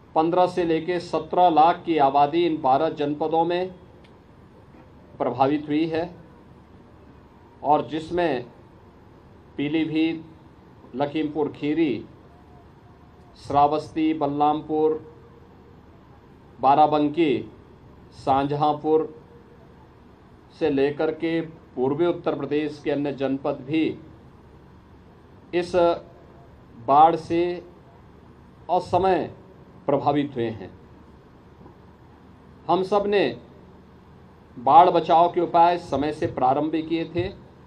15 से लेकर 17 लाख की आबादी इन 12 जनपदों में प्रभावित हुई है और जिसमें पीलीभीत, लखीमपुर खीरी, श्रावस्ती, बलरामपुर, बाराबंकी, शाहजहांपुर से लेकर के पूर्वी उत्तर प्रदेश के अन्य जनपद भी इस बाढ़ से असमय प्रभावित हुए हैं। हम सब ने बाढ़ बचाव के उपाय समय से प्रारंभ किए थे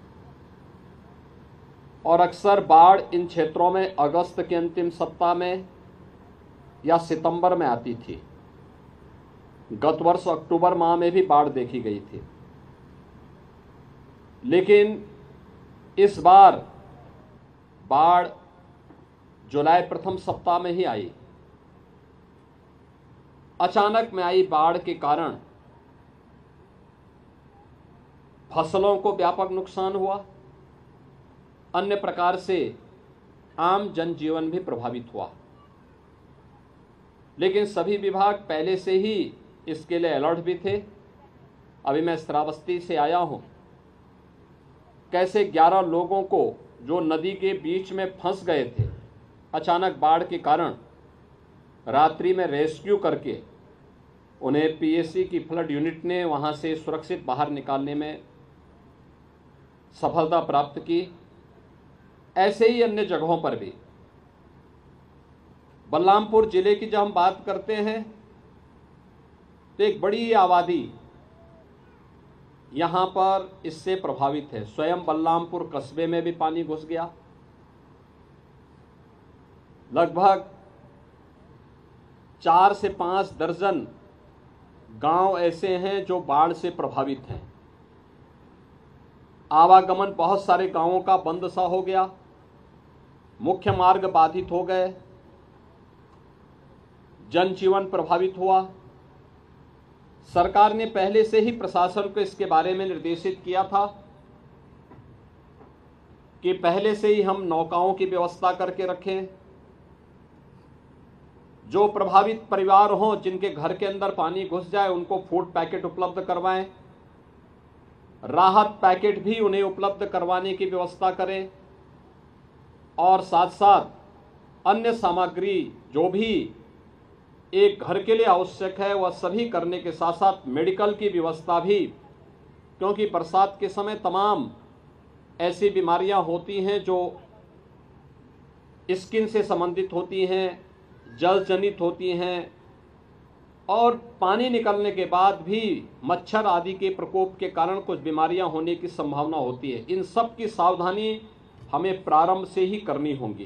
और अक्सर बाढ़ इन क्षेत्रों में अगस्त के अंतिम सप्ताह में या सितंबर में आती थी। गत वर्ष अक्टूबर माह में भी बाढ़ देखी गई थी, लेकिन इस बार बाढ़ जुलाई प्रथम सप्ताह में ही आई। अचानक में आई बाढ़ के कारण फसलों को व्यापक नुकसान हुआ, अन्य प्रकार से आम जनजीवन भी प्रभावित हुआ। लेकिन सभी विभाग पहले से ही इसके लिए अलर्ट भी थे। अभी मैं श्रावस्ती से आया हूं, कैसे 11 लोगों को जो नदी के बीच में फंस गए थे, अचानक बाढ़ के कारण रात्रि में रेस्क्यू करके उन्हें पीएसी की फ्लड यूनिट ने वहां से सुरक्षित बाहर निकालने में सफलता प्राप्त की। ऐसे ही अन्य जगहों पर भी। बलरामपुर जिले की जब हम बात करते हैं तो एक बड़ी आबादी यहां पर इससे प्रभावित है। स्वयं बलरामपुर कस्बे में भी पानी घुस गया। लगभग 4 से 5 दर्जन गांव ऐसे हैं जो बाढ़ से प्रभावित हैं। आवागमन बहुत सारे गांवों का बंद सा हो गया, मुख्य मार्ग बाधित हो गए, जनजीवन प्रभावित हुआ। सरकार ने पहले से ही प्रशासन को इसके बारे में निर्देशित किया था कि पहले से ही हम नौकाओं की व्यवस्था करके रखें। जो प्रभावित परिवार हों, जिनके घर के अंदर पानी घुस जाए, उनको फूड पैकेट उपलब्ध करवाएं, राहत पैकेट भी उन्हें उपलब्ध करवाने की व्यवस्था करें और साथ साथ अन्य सामग्री जो भी एक घर के लिए आवश्यक है वह सभी करने के साथ साथ मेडिकल की व्यवस्था भी, क्योंकि बरसात के समय तमाम ऐसी बीमारियां होती हैं जो स्किन से संबंधित होती हैं, जल जनित होती हैं और पानी निकलने के बाद भी मच्छर आदि के प्रकोप के कारण कुछ बीमारियां होने की संभावना होती है। इन सब की सावधानी हमें प्रारंभ से ही करनी होगी।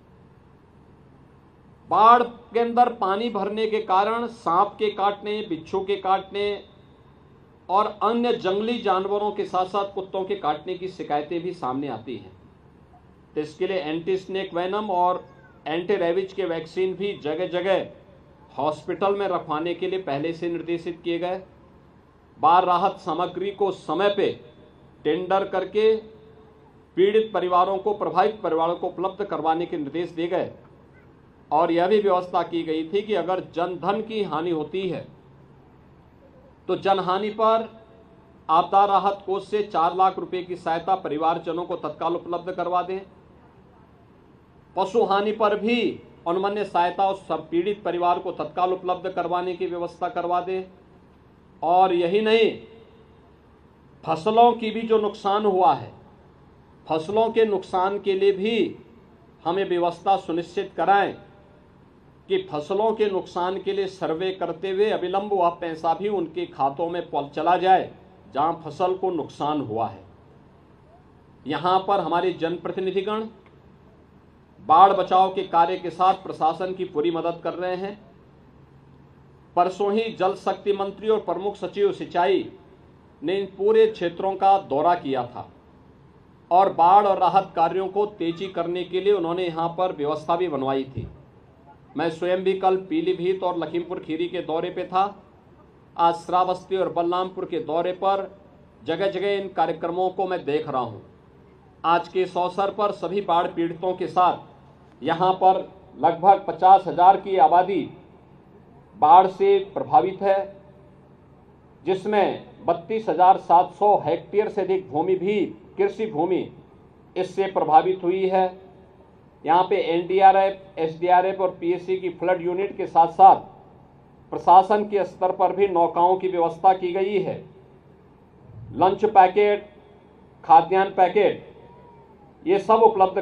बाढ़ के अंदर पानी भरने के कारण सांप के काटने, बिच्छू के काटने और अन्य जंगली जानवरों के साथ साथ कुत्तों के काटने की शिकायतें भी सामने आती हैं। तो इसके लिए एंटी स्नेक वेनम और एंटी रेबीज के वैक्सीन भी जगह जगह हॉस्पिटल में रखवाने के लिए पहले से निर्देशित किए गए। बाढ़ राहत सामग्री को समय पे टेंडर करके पीड़ित परिवारों को, प्रभावित परिवारों को उपलब्ध करवाने के निर्देश दिए गए और यह भी व्यवस्था की गई थी कि अगर जनधन की हानि होती है तो जनहानि पर आपदा राहत कोष से 4 लाख रुपए की सहायता परिवारजनों को तत्काल उपलब्ध करवा दें। पशु हानि पर भी अनुमन्य सहायता उस सब पीड़ित परिवार को तत्काल उपलब्ध करवाने की व्यवस्था करवा दें। और यही नहीं, फसलों की भी जो नुकसान हुआ है, फसलों के नुकसान के लिए भी हमें व्यवस्था सुनिश्चित कराएं कि फसलों के नुकसान के लिए सर्वे करते हुए अविलंब वह पैसा भी उनके खातों में चला जाए जहां फसल को नुकसान हुआ है। यहां पर हमारे जनप्रतिनिधिगण बाढ़ बचाव के कार्य के साथ प्रशासन की पूरी मदद कर रहे हैं। परसों ही जल शक्ति मंत्री और प्रमुख सचिव सिंचाई ने इन पूरे क्षेत्रों का दौरा किया था और बाढ़ और राहत कार्यों को तेजी करने के लिए उन्होंने यहां पर व्यवस्था भी बनवाई थी। मैं स्वयं भी कल पीलीभीत और लखीमपुर खीरी के दौरे पे था। आज श्रावस्ती और बलरामपुर के दौरे पर जगह जगह इन कार्यक्रमों को मैं देख रहा हूं। आज के इस अवसर पर सभी बाढ़ पीड़ितों के साथ यहां पर लगभग 50,000 की आबादी बाढ़ से प्रभावित है, जिसमें 32,700 हेक्टेयर से अधिक भूमि भी कृषि भूमि इससे प्रभावित हुई है। यहाँ पे एनडीआरएफ, एसडीआरएफ और पीएससी की फ्लड यूनिट के साथ साथ प्रशासन के स्तर पर भी नौकाओं की व्यवस्था की गई है। लंच पैकेट, खाद्यान्न पैकेट, ये सब उपलब्ध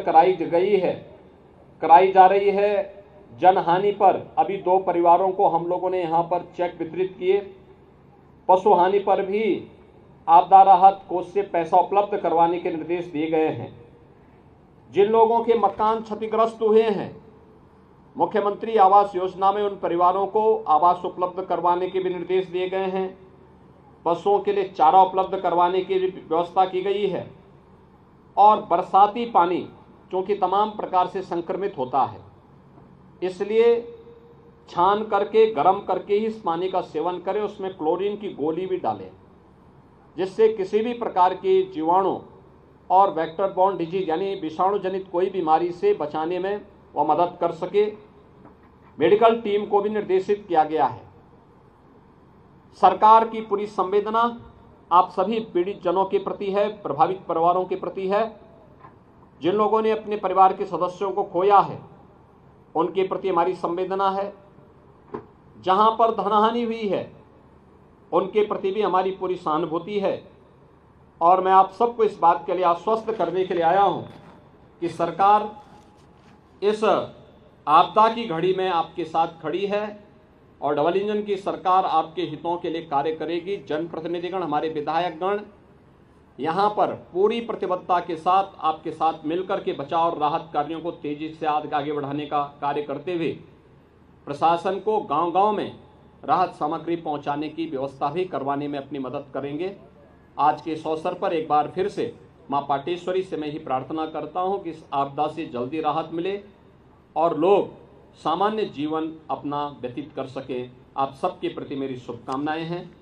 कराई जा रही है। जनहानि पर अभी 2 परिवारों को हम लोगों ने यहाँ पर चेक वितरित किए। पशु हानि पर भी आपदा राहत कोष से पैसा उपलब्ध करवाने के निर्देश दिए गए हैं। जिन लोगों के मकान क्षतिग्रस्त हुए हैं, मुख्यमंत्री आवास योजना में उन परिवारों को आवास उपलब्ध करवाने के भी निर्देश दिए गए हैं। पशुओं के लिए चारा उपलब्ध करवाने की भी व्यवस्था की गई है। और बरसाती पानी क्योंकि तमाम प्रकार से संक्रमित होता है, इसलिए छान करके गर्म करके ही इस पानी का सेवन करें। उसमें क्लोरीन की गोली भी डालें, जिससे किसी भी प्रकार के जीवाणु और वेक्टर बॉर्न डिजीज यानी विषाणु जनित कोई बीमारी से बचाने में वह मदद कर सके। मेडिकल टीम को भी निर्देशित किया गया है। सरकार की पूरी संवेदना आप सभी पीड़ित जनों के प्रति है, प्रभावित परिवारों के प्रति है। जिन लोगों ने अपने परिवार के सदस्यों को खोया है, उनके प्रति हमारी संवेदना है। जहां पर धनहानि हुई है, उनके प्रति भी हमारी पूरी सहानुभूति है। और मैं आप सबको इस बात के लिए आश्वस्त करने के लिए आया हूं कि सरकार इस आपदा की घड़ी में आपके साथ खड़ी है और डबल इंजन की सरकार आपके हितों के लिए कार्य करेगी। जनप्रतिनिधिगण, हमारे विधायकगण यहाँ पर पूरी प्रतिबद्धता के साथ आपके साथ मिलकर के बचाव और राहत कार्यों को तेजी से आगे बढ़ाने का कार्य करते हुए प्रशासन को गांव-गांव में राहत सामग्री पहुंचाने की व्यवस्था भी करवाने में अपनी मदद करेंगे। आज के इस अवसर पर एक बार फिर से मां पाटेश्वरी से मैं ही प्रार्थना करता हूं कि इस आपदा से जल्दी राहत मिले और लोग सामान्य जीवन अपना व्यतीत कर सकें। आप सबके प्रति मेरी शुभकामनाएं हैं।